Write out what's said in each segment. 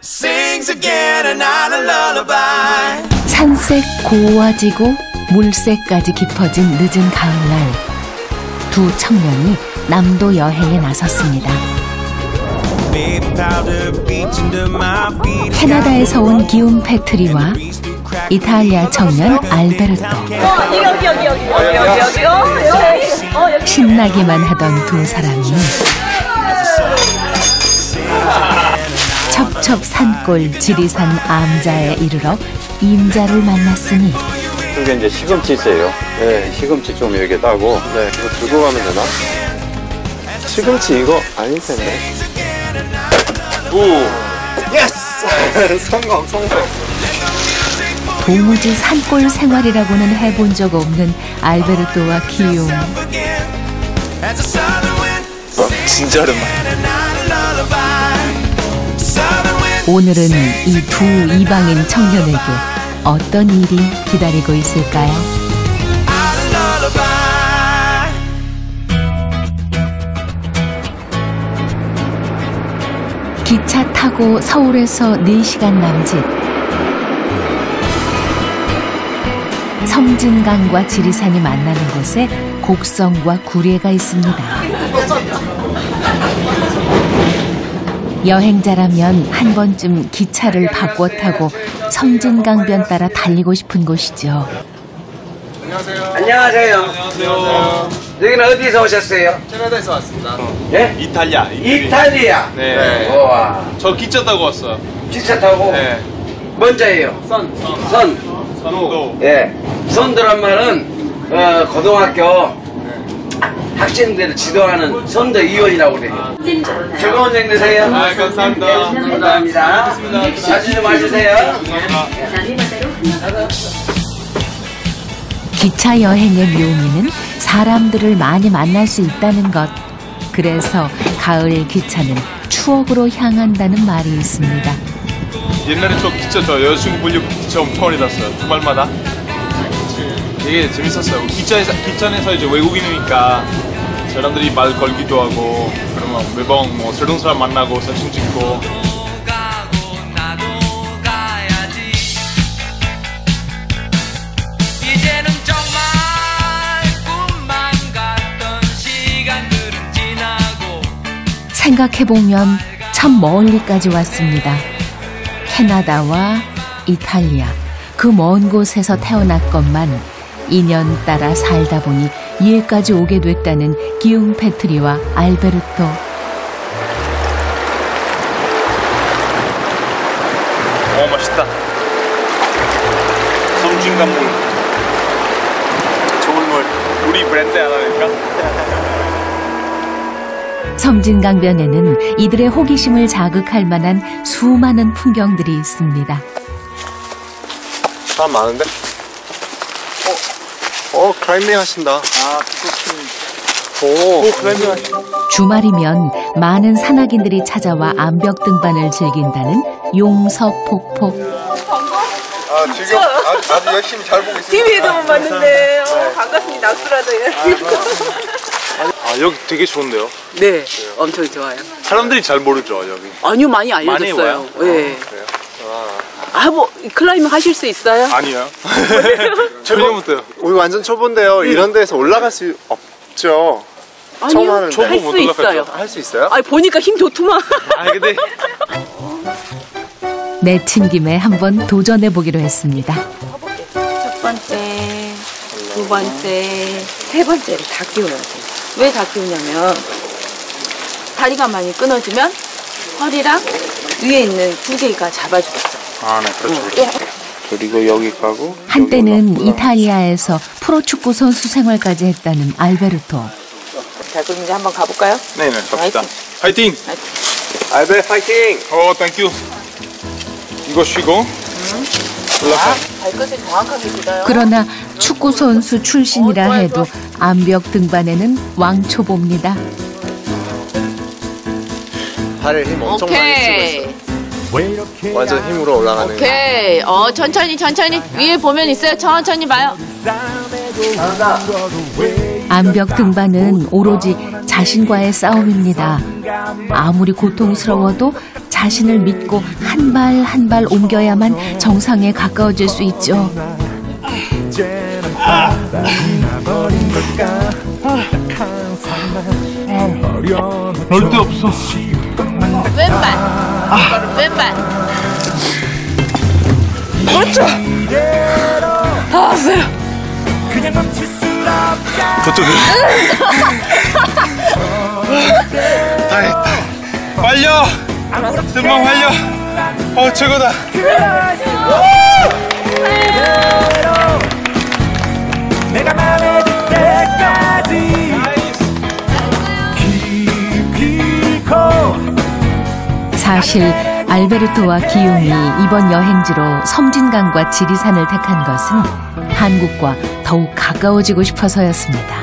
산색 고와지고 물새까지 깊어진 늦은 가을날, 두 청년이 남도 여행에 나섰습니다. 캐나다에서 온 기움 패트리와 이탈리아 청년 알베르토. 신나기만 하던 두 사람이 첩첩 산골 지리산 암자에 이르러 임자를 만났으니. 이게 이제 시금치세요. 네, 시금치 좀 이렇게 따고. 네, 이거 들고 가면 되나? 시금치 이거 아닐 텐데. 오, 예스! 성공. 도무지 산골 생활이라고는 해본 적 없는 알베르토와 기욤. 진짜 오랜만이야. 오늘은 이 두 이방인 청년에게 어떤 일이 기다리고 있을까요? 기차 타고 서울에서 4시간 남짓. 섬진강과 지리산이 만나는 곳에 곡성과 구례가 있습니다. 여행자라면 한 번쯤 기차를 바꿔 타고 섬진강변 따라 달리고 싶은 곳이죠. 안녕하세요. 여기는 어디서 오셨어요? 캐나다에서 왔습니다. 예? 이탈리아. 이탈리아? 네. 우와. 저 기차 타고 왔어요. 기차 타고? 네. 먼저예요? 선도. 예. 선도란 말은, 고등학교 학생들을 지도하는 선도 위원이라고 그래요. 즐거운 여행 되세요. 아, 감사합니다. 감사합니다. 자주 좀 와주세요. 기차 여행의 묘미는 사람들을 많이 만날 수 있다는 것. 그래서 가을 기차는 추억으로 향한다는 말이 있습니다. 옛날에 저 여자친구 보려고 기차 엄청 많이 탔어요. 주말마다. 되게 재밌었어요. 기차 안에서 이제 외국인이니까 사람들이 말 걸기도 하고, 그러면 매번 뭐 새로운 사람 만나고 사진 찍고. 생각해보면 참 멀리까지 왔습니다. 캐나다와 이탈리아, 그 먼 곳에서 태어났건만 인연 따라 살다 보니 이에까지 오게 됐다는 기욤 패트리와 알베르토. 맛있다. 섬진강물. 좋은 물. 우리 브랜드 하나니까. 섬진강변에는 이들의 호기심을 자극할 만한 수많은 풍경들이 있습니다. 사람 많은데? 클라이밍 하신다. 클라이밍 하신다. 주말이면 많은 산악인들이 찾아와 암벽 등반을 즐긴다는 용서폭포. 지금 아주 열심히 잘 보고 있습니다. TV에서만 봤는데 반갑습니다. 악수라도 여기 되게 좋은데요? 네, 엄청 좋아요. 사람들이 잘 모르죠, 여기. 아니요, 많이 알려졌어요. 네. 뭐 클라이밍 하실 수 있어요? 아니요. 전혀 못해요. 우리 완전 초보인데요. 이런 데서 올라갈 수 없죠. 처음 하는데. 할 수 있어요. 할 수 있어요? 보니까 힘 좋더만. 근데 내친 김에 한번 도전해 보기로 했습니다. 첫 번째, 두 번째, 세 번째를 다 끼워야 돼요. 왜 다 끼우냐면 다리가 많이 끊어지면 허리랑 위에 있는 두 개가 잡아주겠죠. 네, 그렇죠. 그리고 여기 가고. 한때는 이탈리아에서 프로축구 선수 생활까지 했다는 알베르토. 자, 그럼 이제 한번 가볼까요? 네네, 갑시다. 파이팅! 알베 파이팅! 땡큐. 이거 쉬고. 발끝을 정확하게 딛어요. 그러나 축구 선수 출신이라 해도 암벽 등반에는 왕초보입니다. 발을 힘 엄청 많이 쓰고 있어. 완전 힘으로 올라가는. 오케이. 천천히. 위에 보면 있어요. 천천히 봐요. 암벽 등반은 오로지 자신과의 싸움입니다. 아무리 고통스러워도 자신을 믿고 한 발 한 발 옮겨야만 정상에 가까워질 수 있죠. 널 데 없어. 왼발. 왼발. 그렇죠. 다 왔어요. 저쪽에. 다 했다. 완료. 뜬방 완료. 최고다. 내가 맘에 들 때까지 사실 알베르토와 기욤이 이번 여행지로 섬진강과 지리산을 택한 것은 한국과 더욱 가까워지고 싶어서였습니다.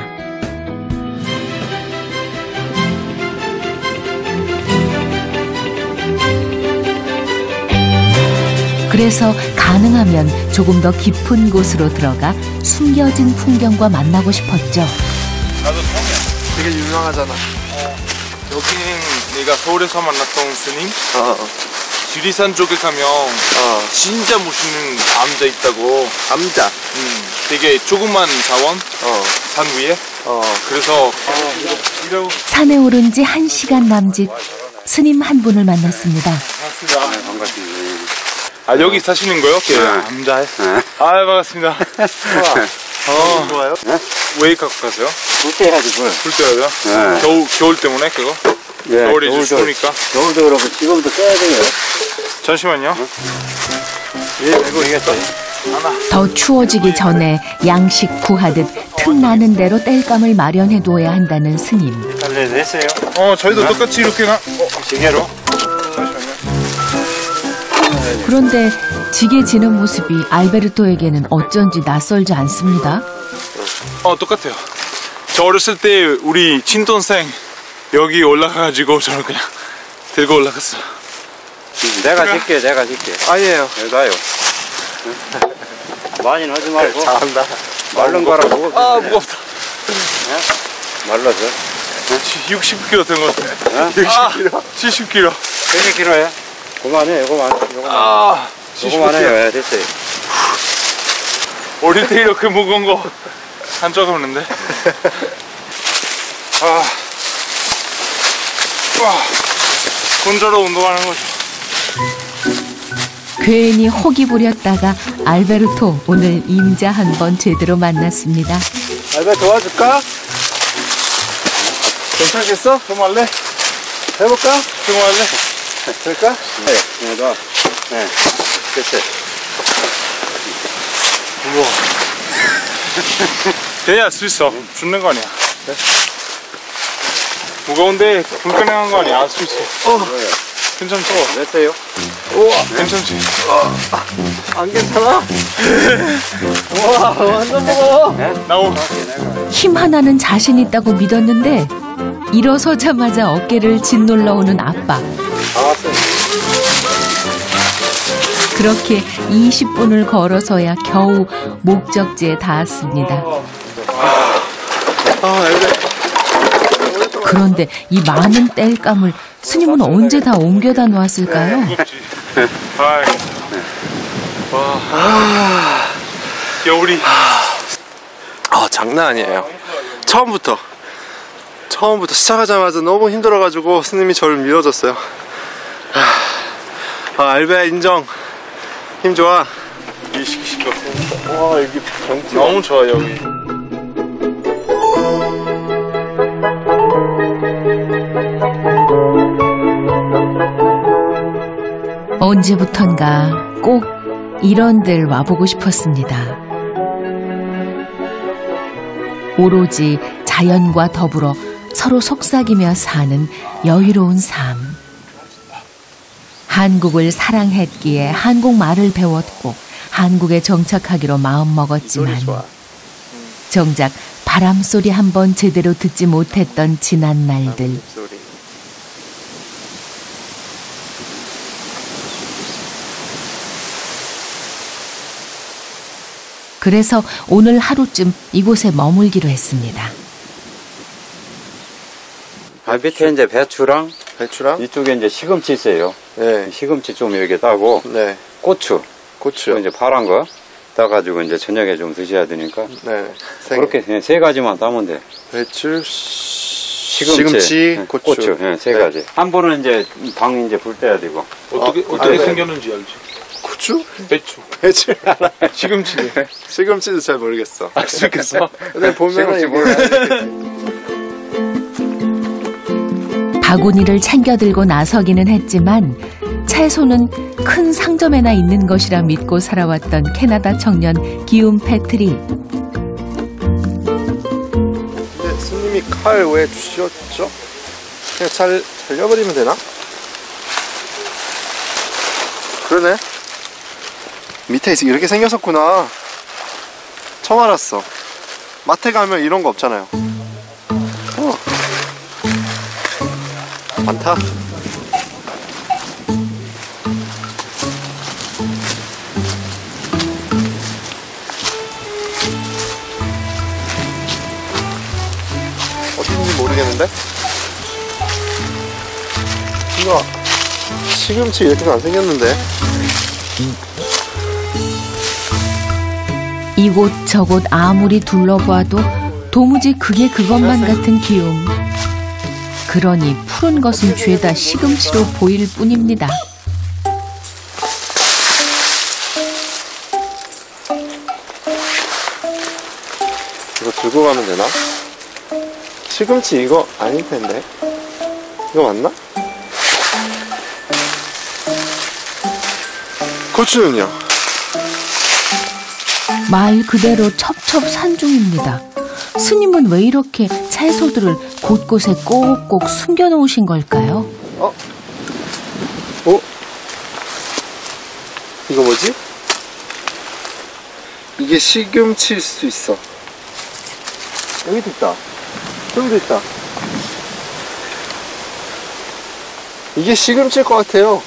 그래서 가능하면 조금 더 깊은 곳으로 들어가 숨겨진 풍경과 만나고 싶었죠. 나도 처음이야. 되게 유명하잖아. 여기는 내가 서울에서 만났던 스님. 지리산 쪽에 가면 진짜 멋있는 암자 있다고. 감자. 되게 조그만 자원. 산 위에. 그래서 산에 오른 지 1시간 남짓 스님 한 분을 만났습니다. 반갑습니다. 여기 사시는 거요? 암자에? 반갑습니다. 좋아요? 왜 갖고 가세요? 굵게 해야지, 물. 불 때요? 겨울 때문에 그거? 예, 겨울에 이제 추우니까. 겨울도 그렇고 지금도 써야 돼요. 잠시만요. 예, 이거 이겼어요. 더 추워지기 전에 양식 구하듯 틈나는 대로 땔감을 마련해두어야 한다는 스님. 달래도 했어요? 저희도 똑같이 이렇게 지게로? 그런데 지게 지는 모습이 알베르토에게는 어쩐지 낯설지 않습니다. 똑같아요. 저 어렸을 때 우리 친동생 여기 올라가가지고 저를 그냥 들고 올라갔어. 내가 짓게. 아니에요. 여기다요. 많이는 하지 말고. 잘한다. 마른 거라 무겁다. 무겁다. 말라서. 60kg 된 것 같아. 60kg. 70kg. 70kg에? 그만해, 요거만 해요. 예, 됐어요. 어릴 때 이렇게 무거운 거 한 적 없는데. 혼자로 운동하는 거죠. 괜히 혹이 부렸다가 알베르토 오늘 임자 한번 제대로 만났습니다. 알베 도와줄까? 괜찮겠어? 좀 할래? 해볼까? 좀 할래? 될까? 네, 놔. 네, 됐어요. 우와. 돼야 할 수 있어. 죽는 거 아니야. 네? 무거운데 불가능한 거 아니야. 할 수 있어. 괜찮지? 됐어요. 우와. 괜찮지? 안 괜찮아? 우와, 완전 무거워. 나오. 힘 하나는 자신 있다고 믿었는데 일어서자마자 어깨를 짓눌러 오는 아빠. 다 왔어요. 그렇게 20분을 걸어서야 겨우 목적지에 닿았습니다. 그런데 이 많은 땔감을 스님은 언제 다 옮겨다 놓았을까요? 겨울이. 장난 아니에요. 처음부터 시작하자마자 너무 힘들어가지고 스님이 저를 밀어줬어요. 알베 인정. 힘 좋아. 시켜. 와, 여기 경치 너무 좋아, 여기. 언제부턴가 꼭 이런 데를 와보고 싶었습니다. 오로지 자연과 더불어 서로 속삭이며 사는 여유로운 삶. 한국을 사랑했기에 한국말을 배웠고 한국에 정착하기로 마음먹었지만 정작 바람소리 한 번 제대로 듣지 못했던 지난 날들. 그래서 오늘 하루쯤 이곳에 머물기로 했습니다. 밑에 이제 배추랑 이쪽에 이제 시금치 있어요. 네. 시금치 좀 이렇게 따고, 네. 고추 고추요. 이제 파란 거 따가지고 이제 저녁에 좀 드셔야 되니까 네. 그렇게 그냥 세 가지만 따면 돼. 배추, 시금치, 시금치, 고추. 네, 세 가지. 한 번은 이제 방 이제 불 때야 되고. 어떻게 생겼는지 알지? 고추? 배추. 배추 알아. 시금치. 시금치도 잘 모르겠어. 알 수 있겠어? 근데 보면은 시금치 이게 바구니를 챙겨 들고 나서기는 했지만 채소는 큰 상점에나 있는 것이라 믿고 살아왔던 캐나다 청년 기욤 패트릭. 근데 스님이 칼 왜 주셨죠? 그냥 잘 잘려버리면 되나? 그러네. 밑에 이렇게 생겼었구나. 처음 알았어. 마트 가면 이런 거 없잖아요. 많다. 어딘지 모르겠는데? 이거 시금치 이렇게는 안 생겼는데? 이곳저곳 아무리 둘러봐도 도무지 그게 그것만 같은 기욤. 그러니 푸른 것은 죄다 시금치로 보일 뿐입니다. 이거 들고 가면 되나? 시금치 이거 아닐 텐데. 이거 맞나? 고추는요? 말 그대로 첩첩산중입니다. 스님은 왜 이렇게 채소들을 곳곳에 꼭꼭 숨겨놓으신 걸까요? 이거 뭐지? 이게 시금치일 수도 있어. 여기도 있다. 여기도 있다. 이게 시금치일 것 같아요.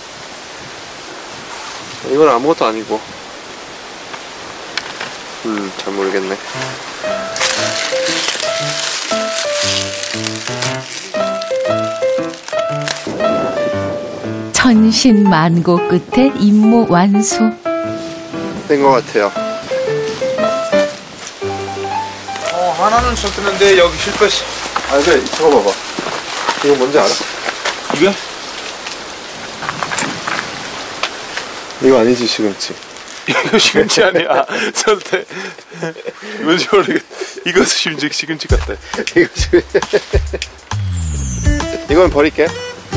이건 아무것도 아니고. 잘 모르겠네. 천신만고 끝에 임무 완수. 된 것 같아요. 하나는 쳤는데 여기 실패했어. 아, 그래, 저거 봐봐. 이거 뭔지 알아? 이게? 이거 아니지, 시금치. 이거 시금치 아니야. 절대. 뭔지 모르겠. 이것도 시금치 같아. 이거 시금치. 이건 버릴게.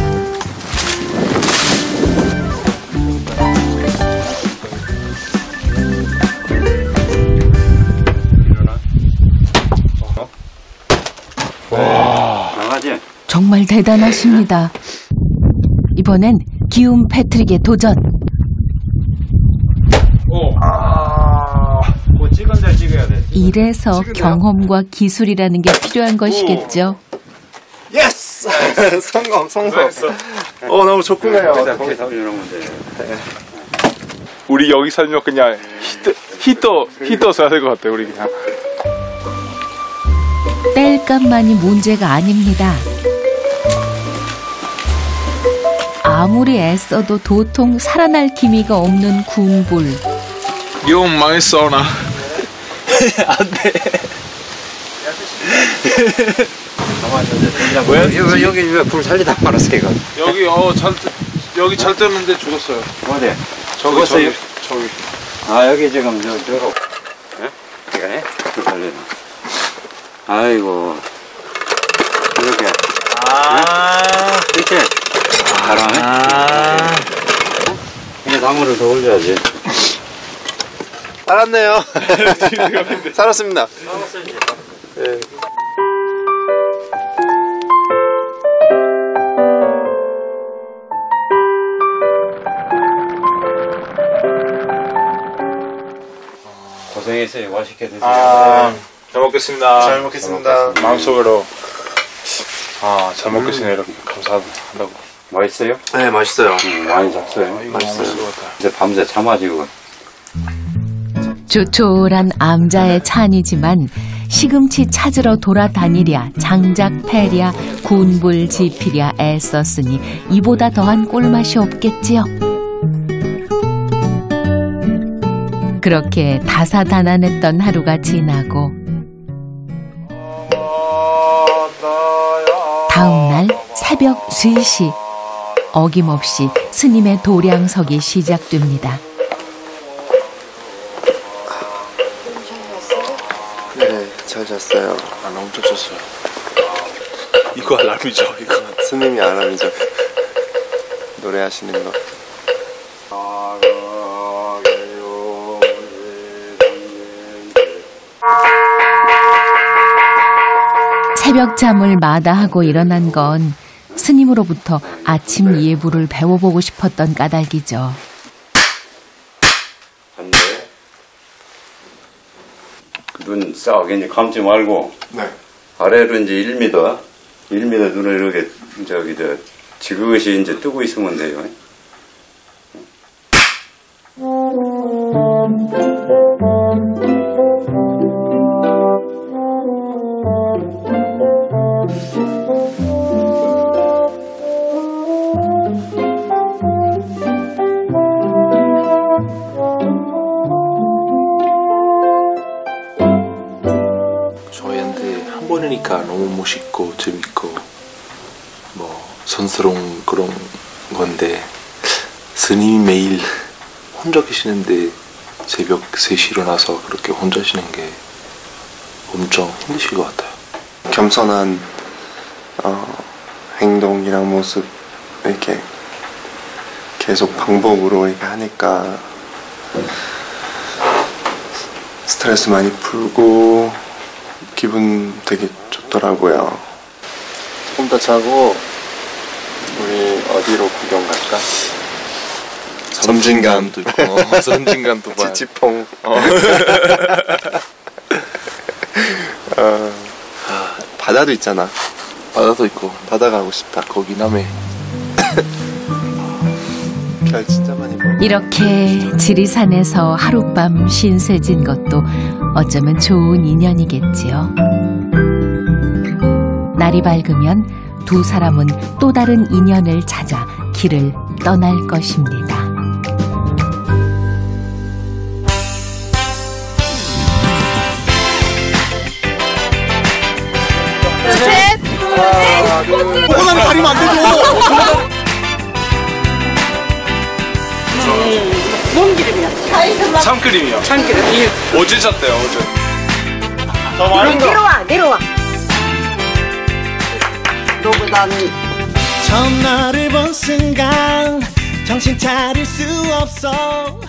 강아지. 정말 대단하십니다. 이번엔 기욤 패트릭의 도전. 뭐 찍은 잘 찍어야 돼. 이래서 경험과 기술이라는 게 필요한 것이겠죠. 예스! 성공. 너무 좋구나요. 거기 다 올려놓으면 돼. 우리 여기 살면 그냥 히터 써야 될 것 같아. 우리 그냥. 땔감만이 문제가 아닙니다. 아무리 애써도 도통 살아날 기미가 없는 군불. 이거 망했어 나. 안돼. 여기 왜 불 살리다 말았어 이거? 여기 잘 떴는데 죽었어요. 어디? 저기. 아 여기 지금 저거. 예? 이거네? 불 살리는. 아이고. 이렇게. 이렇게. 바람에. 이제 나무를 더 올려야지. 알았네요. 살았습니다. 네. 고생했어요. 맛있게 드세요. 잘 먹겠습니다. 잘 먹겠습니다. 마음속으로 잘 먹겠습니다. 이렇게 감사한다고. 맛있어요? 네, 맛있어요. 많이 잡숴요. 맛있어요. 이제 밤새 참아지고. 조촐한 암자의 찬이지만 시금치 찾으러 돌아다니랴 장작 패랴 군불지피랴 애썼으니 이보다 더한 꿀맛이 없겠지요. 그렇게 다사다난했던 하루가 지나고 다음날 새벽 3시 어김없이 스님의 도량석이 시작됩니다. 네, 잘 잤어요. 나 엄청 잤어요. 이거 알람이죠, 이거. 스님이 알람이죠. 노래하시는 거. 새벽잠을 마다하고 일어난 건 스님으로부터 아침 예불을 배워보고 싶었던 까닭이죠. 눈 싹 이제 감지 말고 네. 아래로 이제 1m 눈을 이렇게 지그시 이제 뜨고 있으면 돼요. 저희한테 한 번이니까 너무 멋있고 재밌고 뭐 선스러운 그런 건데 스님이 매일 혼자 계시는데 새벽 3시 일어나서 그렇게 혼자 쉬는 게 엄청 힘드실 것 같아요. 겸손한 행동이랑 모습 이렇게 계속 반복으로 이렇게 하니까 스트레스 많이 풀고 기분 되게 좋더라고요. 조금 더 자고 우리 어디로 구경 갈까? 섬진강도 있고 섬진강도 봐요. 지치퐁. 바다도 있잖아. 바다도 있고 바다 가고 싶다. 거기 남해. 별 진짜 많이 먹어. 이렇게 지리산에서 하룻밤 신세진 것도 어쩌면 좋은 인연이겠지요. 날이 밝으면 두 사람은 또 다른 인연을 찾아 길을 떠날 것입니다. 오나는 가리면 안 되죠. 참기름이요. 참기름. 어제 잤대요, 어제. 내려와. 너보다는 처음 너를 본 순간 정신 차릴 수 없어.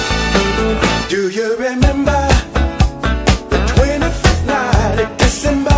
Do you remember the 25th night of December?